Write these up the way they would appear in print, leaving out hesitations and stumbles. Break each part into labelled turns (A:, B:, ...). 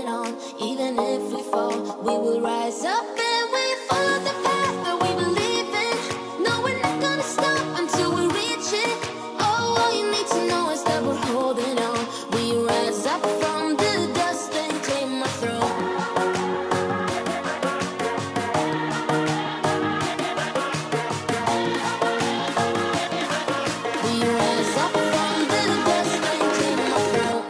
A: holding on. Even if we fall, we will rise up and we follow the path that we believe in. No, we're not gonna stop until we reach it. Oh, all you need to know is that we're holding on. We rise up from the dust and claim our throne. We rise up from the dust and claim our throne.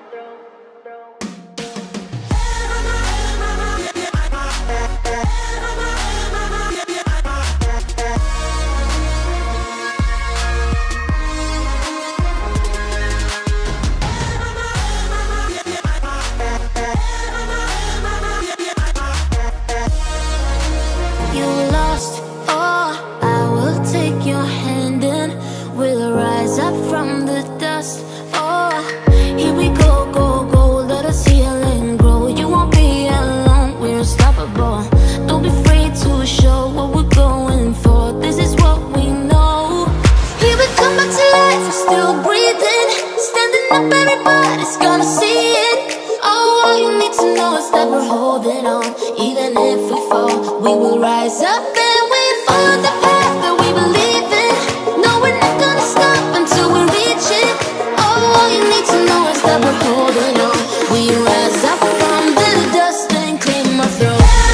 A: You lost, oh, I will take your hand and we'll rise up from the dust. Oh, here we go, go, go, let us heal and grow. You won't be alone, we're unstoppable. Don't be afraid to show what we're going for. This is what we know. Here we come back to life, we're still breathing. Standing up, everybody's gonna see it. Oh, all you need to know is that we're holding on. Even if we fall, we will rise up and we follow the path that we believe in. No, we're not gonna stop until we reach it. Oh, all you need to know is that we're holding on. We rise up from the dust and claim our throne.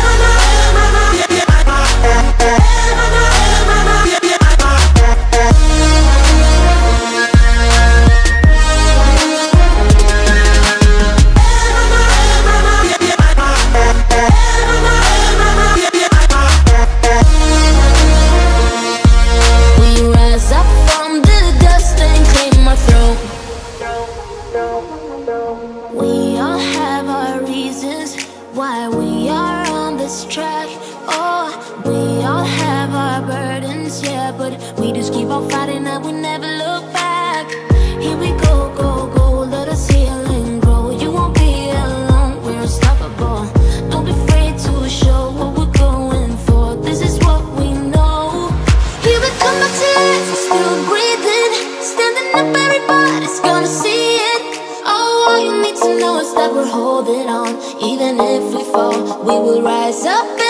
A: We rise up from the dust and claim our throne. We all have our reasons why we are on this track. Oh, we all have our burdens, yeah, but we just keep on fighting and we never look back. Here we go, go, go, let us heal and grow. You won't be alone, we're unstoppable. Don't be afraid to show what we're going for. This is what we know. Here we come back to life, we're still breathing. Standing up, everybody's gonna see it. Oh, all you need to know is that we're holding on. Even if we fall, we will rise up.